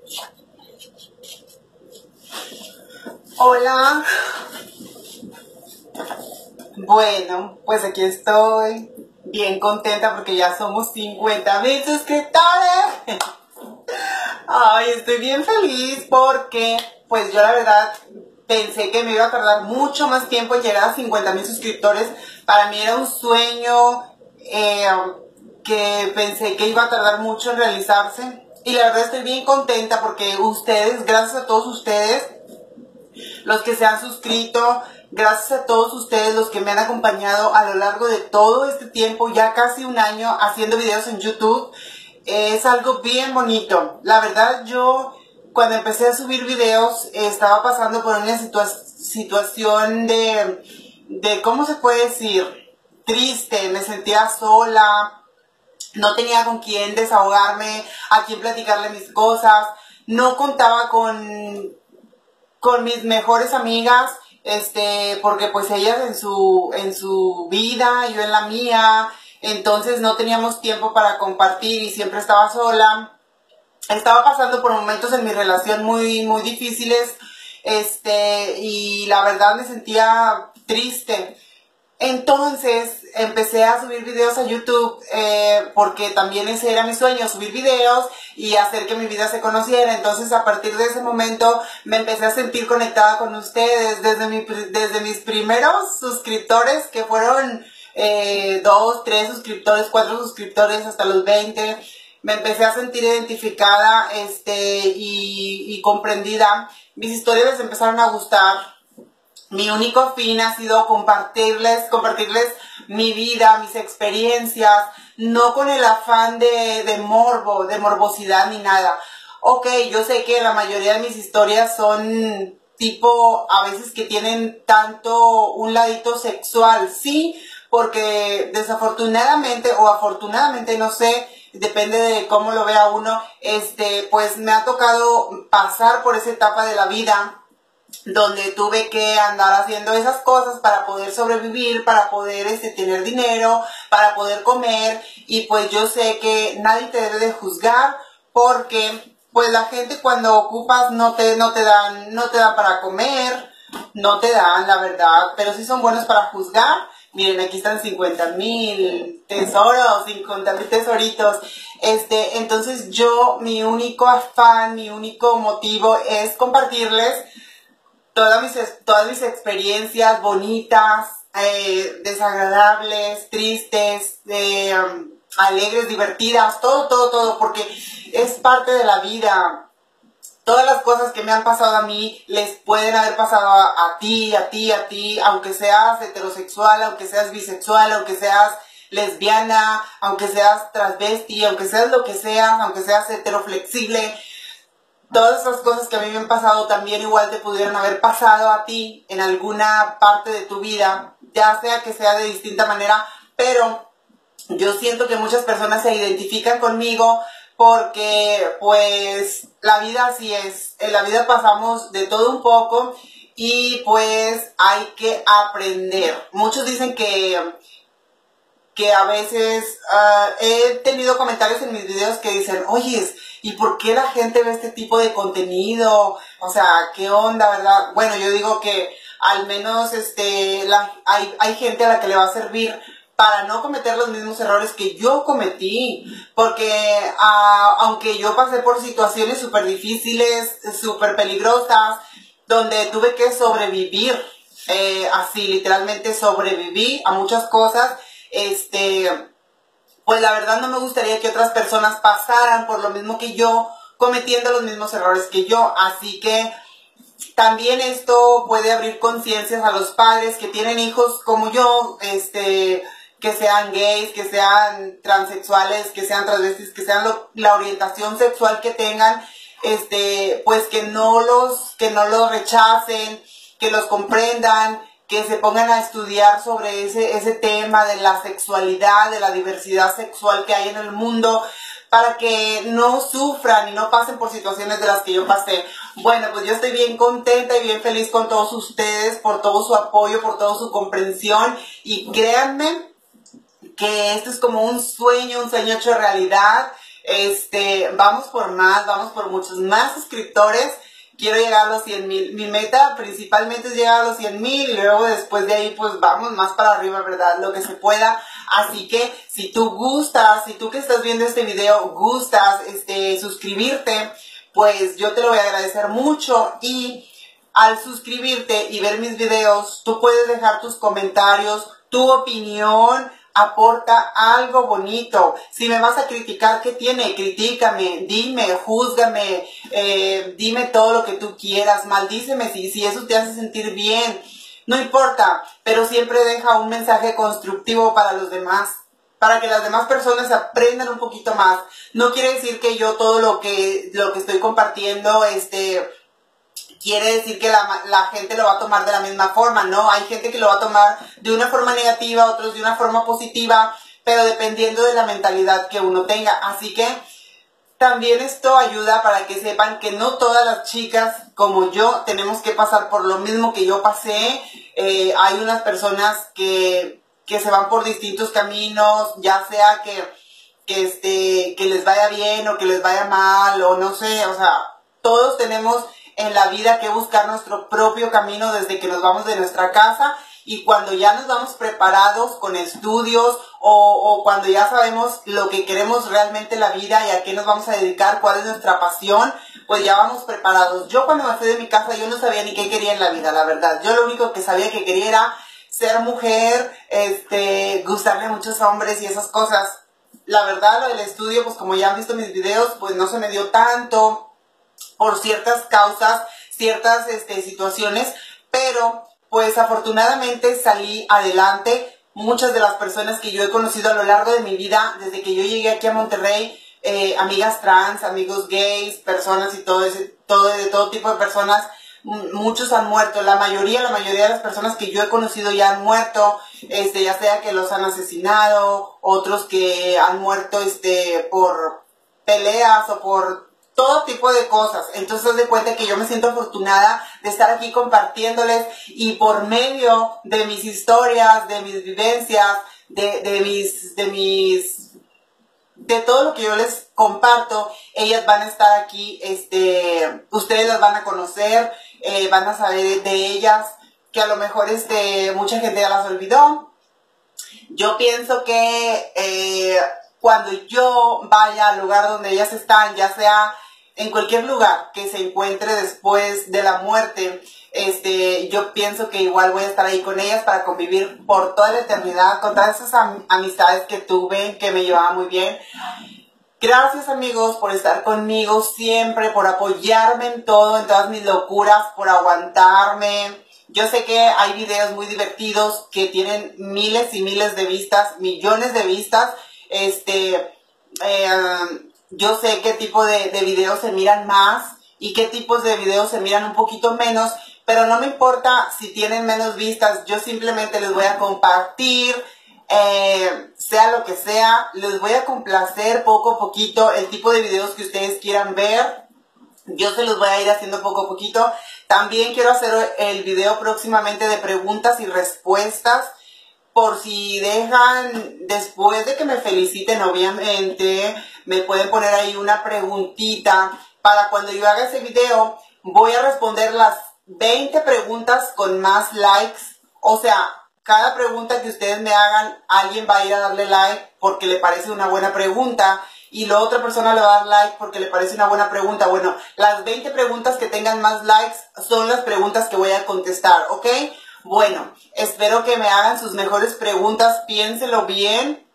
Hola, bueno, pues aquí estoy bien contenta porque ya somos 50,000 suscriptores. Ay, estoy bien feliz porque pues yo la verdad pensé que me iba a tardar mucho más tiempo en llegar a 50,000 suscriptores. Para mí era un sueño que pensé que iba a tardar mucho en realizarse. Y la verdad estoy bien contenta porque ustedes, gracias a todos ustedes, los que se han suscrito, gracias a todos ustedes los que me han acompañado a lo largo de todo este tiempo, ya casi un año haciendo videos en YouTube. Es algo bien bonito. La verdad, yo cuando empecé a subir videos estaba pasando por una situación de, ¿cómo se puede decir? Triste, me sentía sola, no tenía con quién desahogarme, a quién platicarle mis cosas, no contaba con mis mejores amigas, porque pues ellas en su vida, yo en la mía, entonces no teníamos tiempo para compartir y siempre estaba sola. Estaba pasando por momentos en mi relación muy difíciles, y la verdad me sentía triste. Entonces empecé a subir videos a YouTube porque también ese era mi sueño, subir videos y hacer que mi vida se conociera. Entonces a partir de ese momento me empecé a sentir conectada con ustedes desde mis primeros suscriptores, que fueron 2, 3 suscriptores, 4 suscriptores hasta los 20. Me empecé a sentir identificada y comprendida. Mis historias les empezaron a gustar. Mi único fin ha sido compartirles mi vida, mis experiencias, no con el afán de morbo, de morbosidad ni nada. Ok, yo sé que la mayoría de mis historias son tipo, a veces que tienen tanto un ladito sexual, sí, porque desafortunadamente o afortunadamente, no sé, depende de cómo lo vea uno, pues me ha tocado pasar por esa etapa de la vida donde tuve que andar haciendo esas cosas para poder sobrevivir, para poder tener dinero, para poder comer. Y pues yo sé que nadie te debe de juzgar, porque pues la gente cuando ocupas no te dan para comer, no te dan, la verdad, pero sí son buenos para juzgar. Miren, aquí están 50,000 tesoros, 50,000 tesoritos. Entonces yo, mi único afán, mi único motivo es compartirles todas mis experiencias bonitas, desagradables, tristes, alegres, divertidas, todo, porque es parte de la vida. Todas las cosas que me han pasado a mí les pueden haber pasado a ti, aunque seas heterosexual, aunque seas bisexual, aunque seas lesbiana, aunque seas transvesti, aunque seas lo que seas, aunque seas heteroflexible. Todas esas cosas que a mí me han pasado también igual te pudieron haber pasado a ti en alguna parte de tu vida, ya sea que sea de distinta manera, pero yo siento que muchas personas se identifican conmigo porque pues la vida así es, en la vida pasamos de todo un poco y pues hay que aprender. Muchos dicen que a veces he tenido comentarios en mis videos que dicen, oye, ¿y por qué la gente ve este tipo de contenido? O sea, ¿qué onda, verdad? Bueno, yo digo que al menos hay gente a la que le va a servir para no cometer los mismos errores que yo cometí, porque aunque yo pasé por situaciones súper difíciles, súper peligrosas, donde tuve que sobrevivir, así literalmente sobreviví a muchas cosas, pues la verdad no me gustaría que otras personas pasaran por lo mismo que yo, cometiendo los mismos errores que yo. Así que también esto puede abrir conciencias a los padres que tienen hijos como yo, que sean gays, que sean transexuales, que sean transvestis, que sean la orientación sexual que tengan, pues que no los rechacen, que los comprendan, que se pongan a estudiar sobre ese tema de la sexualidad, de la diversidad sexual que hay en el mundo, para que no sufran y no pasen por situaciones de las que yo pasé. Bueno, pues yo estoy bien contenta y bien feliz con todos ustedes, por todo su apoyo, por toda su comprensión, y créanme que esto es como un sueño hecho realidad. Vamos por más, vamos por muchos más suscriptores. Quiero llegar a los 100,000. Mi meta principalmente es llegar a los 100,000 y luego después de ahí pues vamos más para arriba, ¿verdad? Lo que se pueda. Así que si tú gustas, si tú que estás viendo este video gustas suscribirte, pues yo te lo voy a agradecer mucho. Y al suscribirte y ver mis videos, tú puedes dejar tus comentarios, tu opinión. Aporta algo bonito. Si me vas a criticar, ¿qué tiene? Critícame, dime, júzgame, dime todo lo que tú quieras, maldíceme si eso te hace sentir bien. No importa, pero siempre deja un mensaje constructivo para los demás, para que las demás personas aprendan un poquito más. No quiere decir que yo todo lo que estoy compartiendo, quiere decir que la gente lo va a tomar de la misma forma, ¿no? Hay gente que lo va a tomar de una forma negativa, otros de una forma positiva, pero dependiendo de la mentalidad que uno tenga. Así que también esto ayuda para que sepan que no todas las chicas como yo tenemos que pasar por lo mismo que yo pasé. Hay unas personas que se van por distintos caminos, ya sea que les vaya bien o que les vaya mal, o no sé, o sea, todos tenemos en la vida que buscar nuestro propio camino desde que nos vamos de nuestra casa, y cuando ya nos vamos preparados con estudios o cuando ya sabemos lo que queremos realmente en la vida y a qué nos vamos a dedicar, cuál es nuestra pasión, pues ya vamos preparados. Yo cuando me fui de mi casa yo no sabía ni qué quería en la vida, la verdad. Yo lo único que sabía que quería era ser mujer, gustarle a muchos hombres y esas cosas. La verdad, lo del estudio, pues como ya han visto mis videos, pues no se me dio tanto por ciertas causas, ciertas situaciones, pero pues afortunadamente salí adelante. Muchas de las personas que yo he conocido a lo largo de mi vida, desde que yo llegué aquí a Monterrey, amigas trans, amigos gays, personas y de todo tipo de personas, muchos han muerto. La mayoría de las personas que yo he conocido ya han muerto, ya sea que los han asesinado, otros que han muerto por peleas o por todo tipo de cosas. Entonces haz de cuenta que yo me siento afortunada de estar aquí compartiéndoles, y por medio de mis historias, de mis vivencias, de todo lo que yo les comparto, ellas van a estar aquí, ustedes las van a conocer, van a saber de ellas, que a lo mejor mucha gente ya las olvidó. Yo pienso que cuando yo vaya al lugar donde ellas están, ya sea en cualquier lugar que se encuentre después de la muerte, yo pienso que igual voy a estar ahí con ellas para convivir por toda la eternidad, con todas esas amistades que tuve, que me llevaban muy bien. Gracias, amigos, por estar conmigo siempre, por apoyarme en todo, en todas mis locuras, por aguantarme. Yo sé que hay videos muy divertidos que tienen miles y miles de vistas, millones de vistas. Yo sé qué tipo de videos se miran más y qué tipos de videos se miran un poquito menos, pero no me importa si tienen menos vistas. Yo simplemente les voy a compartir, sea lo que sea, les voy a complacer poco a poquito el tipo de videos que ustedes quieran ver. Yo se los voy a ir haciendo poco a poquito. También quiero hacer el video próximamente de preguntas y respuestas, por si dejan, después de que me feliciten, obviamente, me pueden poner ahí una preguntita. Para cuando yo haga ese video, voy a responder las 20 preguntas con más likes. O sea, cada pregunta que ustedes me hagan, alguien va a ir a darle like porque le parece una buena pregunta, y la otra persona le va a dar like porque le parece una buena pregunta. Bueno, las 20 preguntas que tengan más likes son las preguntas que voy a contestar, ¿ok? Bueno, espero que me hagan sus mejores preguntas, piénselo bien,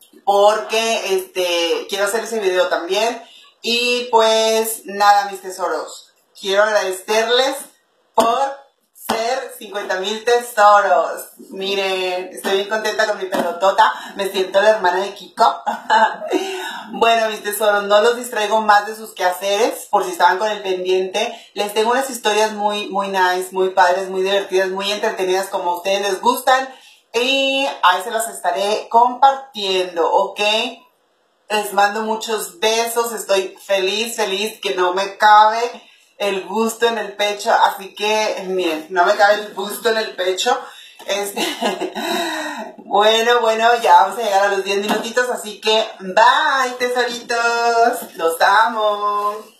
porque quiero hacer ese video también. Y pues nada, mis tesoros, quiero agradecerles por ser 50,000 tesoros. Miren, estoy bien contenta con mi pelotota, me siento la hermana de Kiko. Bueno, mis tesoros, no los distraigo más de sus quehaceres, por si estaban con el pendiente. Les tengo unas historias muy nice, muy padres, muy divertidas, muy entretenidas, como a ustedes les gustan, y ahí se las estaré compartiendo, ¿ok? Les mando muchos besos, estoy feliz que no me cabe el gusto en el pecho, así que miren, no me cabe el gusto en el pecho. Bueno, ya vamos a llegar a los 10 minutitos, así que bye, tesoritos. Los amo.